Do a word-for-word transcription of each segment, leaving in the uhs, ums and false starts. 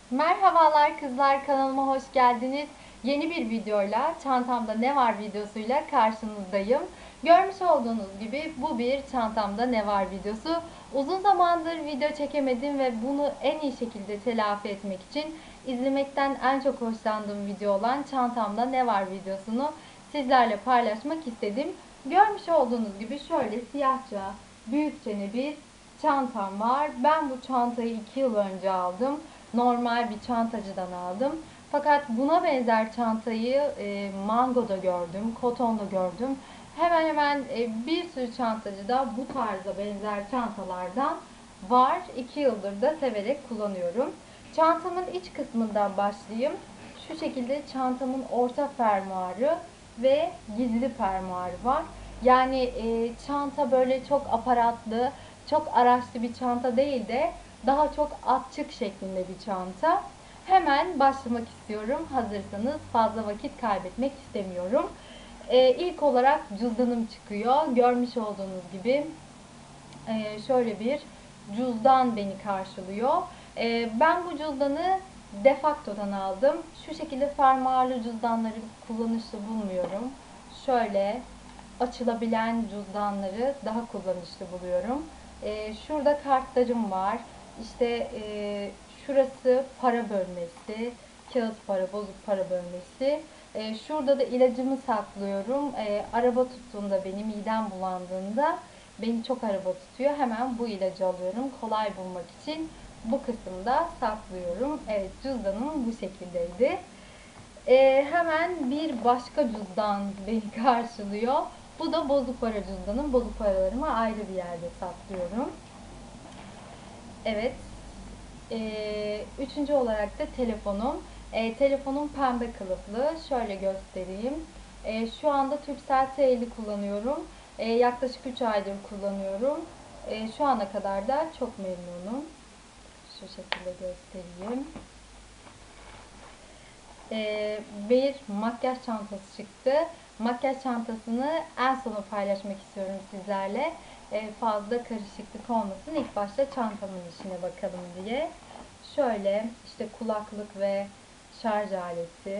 Merhabalar kızlar, kanalıma hoş geldiniz. Yeni bir videoyla, çantamda ne var videosuyla karşınızdayım. Görmüş olduğunuz gibi bu bir çantamda ne var videosu. Uzun zamandır video çekemedim ve bunu en iyi şekilde telafi etmek için izlemekten en çok hoşlandığım video olan çantamda ne var videosunu sizlerle paylaşmak istedim. Görmüş olduğunuz gibi şöyle siyahça, büyükçe bir çantam var. Ben bu çantayı iki yıl önce aldım. Normal bir çantacıdan aldım. Fakat buna benzer çantayı e, Mango'da gördüm, Koton'da gördüm. Hemen hemen e, bir sürü çantacıda bu tarzda benzer çantalardan var. iki yıldır da severek kullanıyorum. Çantamın iç kısmından başlayayım. Şu şekilde çantamın orta fermuarı ve gizli fermuarı var. Yani e, çanta böyle çok aparatlı, çok araçlı bir çanta değil de daha çok atçık şeklinde bir çanta. Hemen başlamak istiyorum. Hazırsanız fazla vakit kaybetmek istemiyorum. Ee, ilk olarak cüzdanım çıkıyor. Görmüş olduğunuz gibi e, şöyle bir cüzdan beni karşılıyor. E, ben bu cüzdanı Defacto'dan aldım. Şu şekilde fermuarlı cüzdanları kullanışlı bulmuyorum. Şöyle açılabilen cüzdanları daha kullanışlı buluyorum. E, şurada kartlarım var. İşte e, şurası para bölmesi, kağıt para, bozuk para bölmesi. E, şurada da ilacımı saklıyorum. E, araba tuttuğunda, benim midem bulandığında beni çok araba tutuyor. Hemen bu ilacı alıyorum. Kolay bulmak için bu kısımda saklıyorum. Evet, cüzdanım bu şekildeydi. Ee, hemen bir başka cüzdan beni karşılıyor. Bu da bozuk para cüzdanım. Bozuk paralarımı ayrı bir yerde saklıyorum. Evet. Ee, üçüncü olarak da telefonum. Ee, telefonum pembe kılıflı. Şöyle göstereyim. Ee, şu anda Turkcell T elli kullanıyorum. Ee, yaklaşık üç aydır kullanıyorum. Ee, şu ana kadar da çok memnunum. Şu şekilde göstereyim. Ee, bir makyaj çantası çıktı. Makyaj çantasını en sona paylaşmak istiyorum sizlerle. Ee, fazla karışıklık olmasın. İlk başta çantamın içine bakalım diye. Şöyle işte kulaklık ve şarj aleti.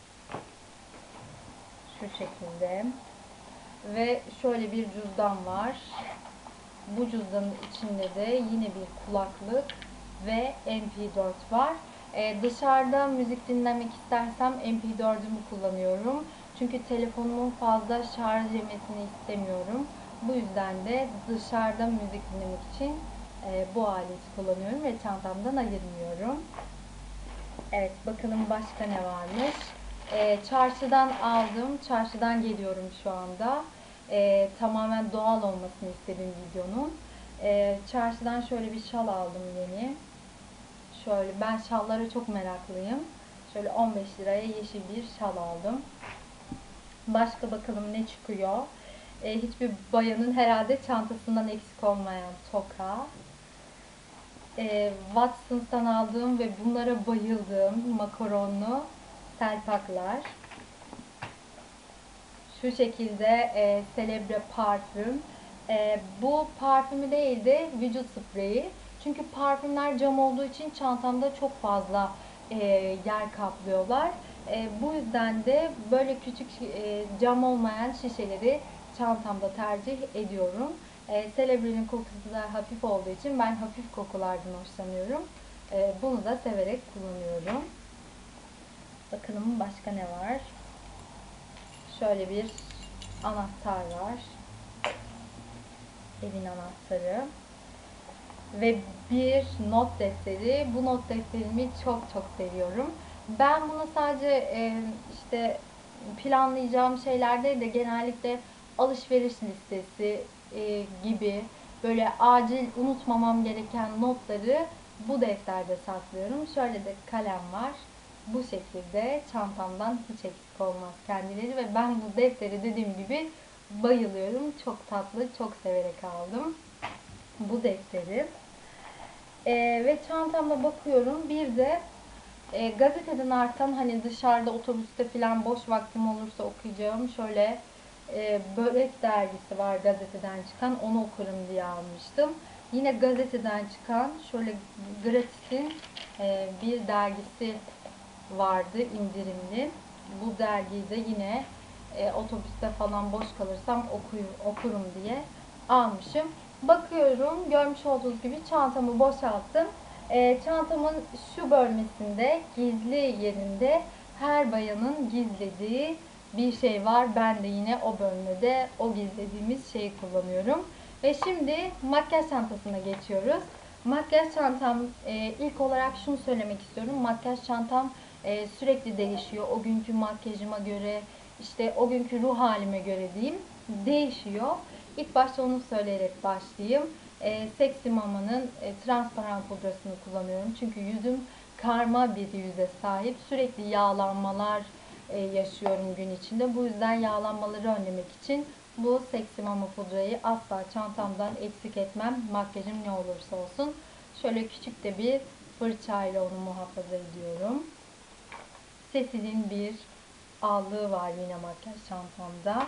Şu şekilde. Ve şöyle bir cüzdan var. Bu cüzdanın içinde de yine bir kulaklık ve M P dört var. Ee, dışarıda müzik dinlemek istersem M P dördümü kullanıyorum. Çünkü telefonumun fazla şarj yemesini istemiyorum. Bu yüzden de dışarıda müzik dinlemek için e, bu aleti kullanıyorum ve çantamdan ayırmıyorum. Evet, bakalım başka ne varmış. Ee, çarşıdan aldım. Çarşıdan geliyorum şu anda. Ee, tamamen doğal olmasını istedim videonun. Ee, çarşıdan şöyle bir şal aldım yeni. Şöyle, ben şallara çok meraklıyım. Şöyle on beş liraya yeşil bir şal aldım. Başka bakalım ne çıkıyor. Ee, hiçbir bayanın herhalde çantasından eksik olmayan toka. Ee, Watsons'tan aldığım ve bunlara bayıldığım makaronlu selpaklar. Şu şekilde e, Celebre parfüm. E, bu parfümü değil de vücut spreyi. Çünkü parfümler cam olduğu için çantamda çok fazla e, yer kaplıyorlar. E, bu yüzden de böyle küçük e, cam olmayan şişeleri çantamda tercih ediyorum. E, Celebre'nin kokusu da hafif olduğu için ben hafif kokulardan hoşlanıyorum. E, bunu da severek kullanıyorum. Bakalım başka ne var? Şöyle bir anahtar var. Evin anahtarı. Ve bir not defteri. Bu not defterimi çok çok seviyorum. Ben bunu sadece e, işte planlayacağım şeyler değil de genellikle alışveriş listesi e, gibi böyle acil unutmamam gereken notları bu defterde saklıyorum. Şöyle de kalem var. Bu şekilde çantamdan hiç eksik olmaz kendileri ve ben bu defteri dediğim gibi bayılıyorum. Çok tatlı, çok severek aldım bu defteri. Ee, ve çantamda bakıyorum. Bir de e, gazeteden artan, hani dışarıda otobüste falan boş vaktim olursa okuyacağım şöyle e, Börek dergisi var gazeteden çıkan, onu okurum diye almıştım. Yine gazeteden çıkan şöyle Gratis'in e, bir dergisi vardı indirimli. Bu dergiyi de yine e, otobüste falan boş kalırsam okuyu, okurum diye almışım. Bakıyorum, görmüş olduğunuz gibi çantamı boşalttım. E, çantamın şu bölmesinde, gizli yerinde her bayanın gizlediği bir şey var. Ben de yine o bölmede o gizlediğimiz şeyi kullanıyorum. Ve şimdi makyaj çantasına geçiyoruz. Makyaj çantam, e, ilk olarak şunu söylemek istiyorum. Makyaj çantam e, sürekli değişiyor. O günkü makyajıma göre, işte o günkü ruh halime göre diyeyim, değişiyor. İlk başta onu söyleyerek başlayayım. E, Sexy Mama'nın e, transparan pudrasını kullanıyorum. Çünkü yüzüm karma bir yüze sahip. Sürekli yağlanmalar e, yaşıyorum gün içinde. Bu yüzden yağlanmaları önlemek için bu Sexy Mama pudrayı asla çantamdan eksik etmem. Makyajım ne olursa olsun. Şöyle küçük de bir fırçayla onu muhafaza ediyorum. Cecile'in bir allığı var yine makyaj çantamda.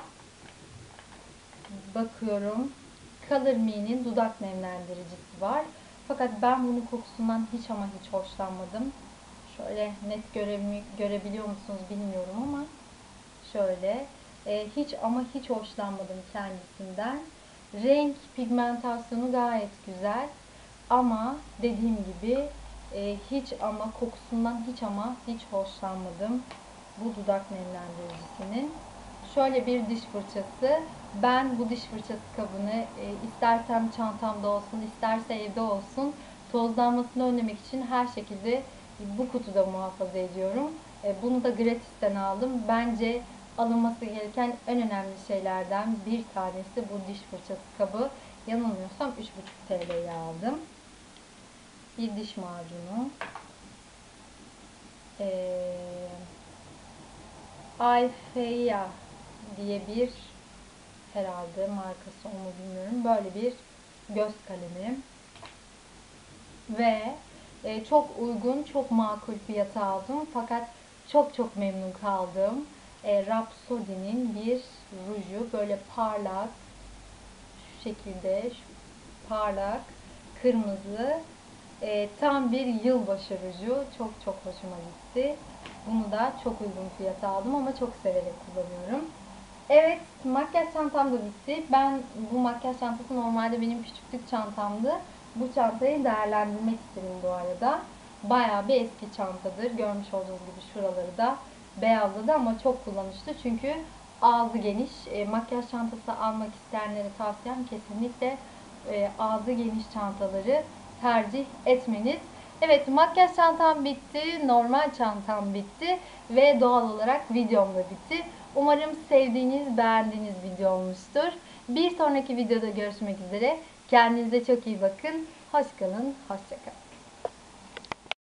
Bakıyorum. Color Me'nin dudak nemlendiricisi var. Fakat ben bunun kokusundan hiç ama hiç hoşlanmadım. Şöyle net göre, görebiliyor musunuz bilmiyorum ama şöyle e, hiç ama hiç hoşlanmadım kendisinden. Renk pigmentasyonu gayet güzel ama dediğim gibi e, hiç ama kokusundan hiç ama hiç hoşlanmadım bu dudak nemlendiricisinin. Şöyle bir diş fırçası. Ben bu diş fırçası kabını e, istersem çantamda olsun, isterse evde olsun, tozlanmasını önlemek için her şekilde bu kutuda muhafaza ediyorum. E, bunu da Gratis'ten aldım. Bence alınması gereken en önemli şeylerden bir tanesi bu diş fırçası kabı. Yanılmıyorsam üç buçuk T L'ye aldım. Bir diş macunu. Ee, Ayfeya diye bir, herhalde markası onu bilmiyorum. Böyle bir göz kalemi. Ve e, çok uygun, çok makul fiyata aldım. Fakat çok çok memnun kaldım. E, Rhapsody'nin bir ruju. Böyle parlak, şu şekilde şu parlak, kırmızı. E, tam bir yılbaşı ruju. Çok çok hoşuma gitti. Bunu da çok uygun fiyata aldım ama çok severek kullanıyorum. Evet, makyaj çantam da bitti. Ben bu makyaj çantası normalde benim küçüklük çantamdı. Bu çantayı değerlendirmek istedim bu arada. Bayağı bir eski çantadır. Görmüş olduğunuz gibi şuraları da beyazladı ama çok kullanışlı. Çünkü ağzı geniş. E, makyaj çantası almak isteyenlere tavsiyem kesinlikle e, ağzı geniş çantaları tercih etmeniz. Evet, makyaj çantam bitti, normal çantam bitti ve doğal olarak videom da bitti. Umarım sevdiğiniz, beğendiğiniz video olmuştur. Bir sonraki videoda görüşmek üzere. Kendinize çok iyi bakın. Hoş kalın, hoşça kalın.